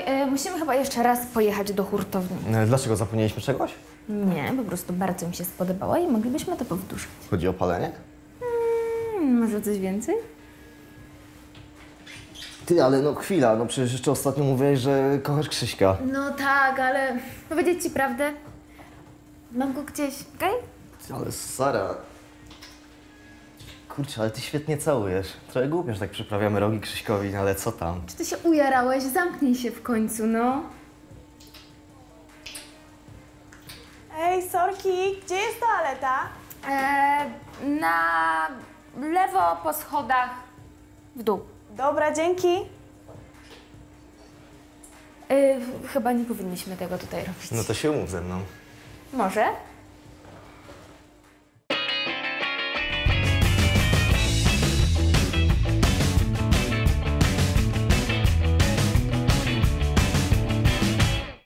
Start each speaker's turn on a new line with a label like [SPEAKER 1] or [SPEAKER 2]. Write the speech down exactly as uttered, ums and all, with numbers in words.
[SPEAKER 1] Słuchaj, y, musimy chyba jeszcze raz pojechać do hurtowni.
[SPEAKER 2] E, Dlaczego zapomnieliśmy czegoś?
[SPEAKER 1] Nie, po prostu bardzo mi się spodobała i moglibyśmy to powtórzyć.
[SPEAKER 2] Chodzi o palenie?
[SPEAKER 1] Hmm, może coś więcej?
[SPEAKER 2] Ty, ale no chwila, no przecież jeszcze ostatnio mówiłeś, że kochasz Krzyśka.
[SPEAKER 1] No tak, ale powiedzieć ci prawdę? Mam go gdzieś, okej?
[SPEAKER 2] Ty, ale Sara... Kurczę, ale ty świetnie całujesz. Trochę głupio, że tak przyprawiamy rogi Krzyśkowi, no ale co tam?
[SPEAKER 1] Czy ty się ujarałeś? Zamknij się w końcu, no.
[SPEAKER 3] Ej, sorki, gdzie jest toaleta?
[SPEAKER 1] Eee, na lewo po schodach w dół.
[SPEAKER 3] Dobra, dzięki.
[SPEAKER 1] Yy, chyba nie powinniśmy tego tutaj robić.
[SPEAKER 2] No to się umów ze mną.
[SPEAKER 1] Może?